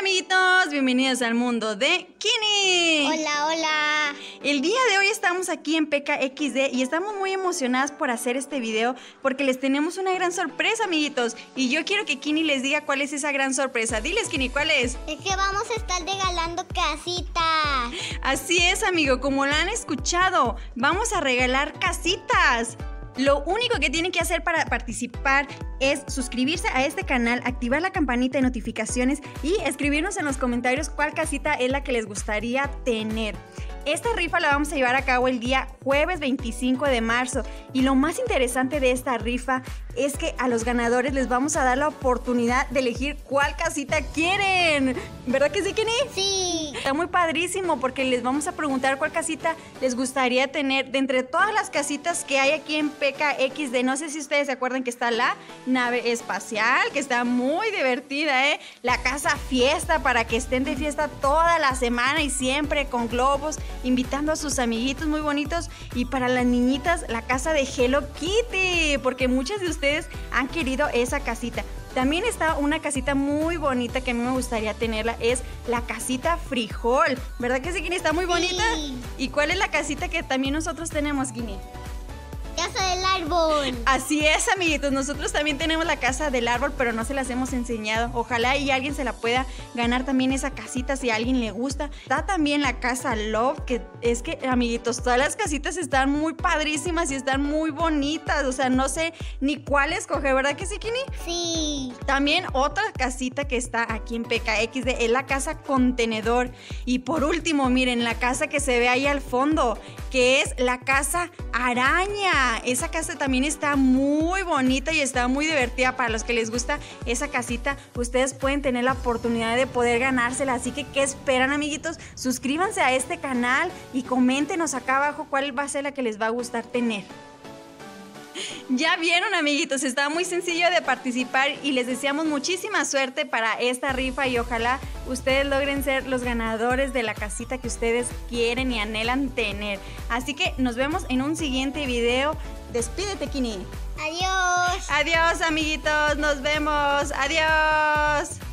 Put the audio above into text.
amiguitos, bienvenidos al mundo de Kini. Hola, hola. El día de hoy estamos aquí en PKXD y estamos muy emocionadas por hacer este video porque les tenemos una gran sorpresa, amiguitos. Y yo quiero que Kini les diga cuál es esa gran sorpresa. Diles, Kini, ¿cuál es? Es que vamos a estar regalando casitas. Así es, amigo, como lo han escuchado, vamos a regalar casitas. Lo único que tienen que hacer para participar es suscribirse a este canal, activar la campanita de notificaciones y escribirnos en los comentarios cuál casita es la que les gustaría tener. Esta rifa la vamos a llevar a cabo el día jueves 25 de marzo y lo más interesante de esta rifa es que a los ganadores les vamos a dar la oportunidad de elegir cuál casita quieren. ¿Verdad que sí, Kenny? Sí. Está muy padrísimo porque les vamos a preguntar cuál casita les gustaría tener de entre todas las casitas que hay aquí en PKXD. No sé si ustedes se acuerdan que está la nave espacial, que está muy divertida, ¿eh? La casa fiesta para que estén de fiesta toda la semana y siempre con globos, invitando a sus amiguitos muy bonitos. Y para las niñitas, la casa de Hello Kitty, porque muchas de ustedes han querido esa casita. También está una casita muy bonita que a mí me gustaría tenerla, es la casita frijol. ¿Verdad que sí, Guinea? Está muy bonita. Sí. ¿Y cuál es la casita que también nosotros tenemos, Guinea? Casa del árbol. Así es, amiguitos, nosotros también tenemos la casa del árbol, pero no se las hemos enseñado. Ojalá y alguien se la pueda ganar también esa casita si a alguien le gusta. Está también la casa Love, que es que, amiguitos, todas las casitas están muy padrísimas y están muy bonitas. O sea, no sé ni cuál escoger, ¿verdad que sí, Kini? Sí. También otra casita que está aquí en PKXD es la casa contenedor. Y por último, miren, la casa que se ve ahí al fondo, que es la casa araña. Esa casa también está muy bonita y está muy divertida. Para los que les gusta esa casita, ustedes pueden tener la oportunidad de poder ganársela. Así que, ¿qué esperan, amiguitos? Suscríbanse a este canal y coméntenos acá abajo cuál va a ser la que les va a gustar tener. Ya vieron, amiguitos, está muy sencillo de participar y les deseamos muchísima suerte para esta rifa y ojalá ustedes logren ser los ganadores de la casita que ustedes quieren y anhelan tener. Así que nos vemos en un siguiente video. Despídete, Kini. Adiós. Adiós, amiguitos, nos vemos. Adiós.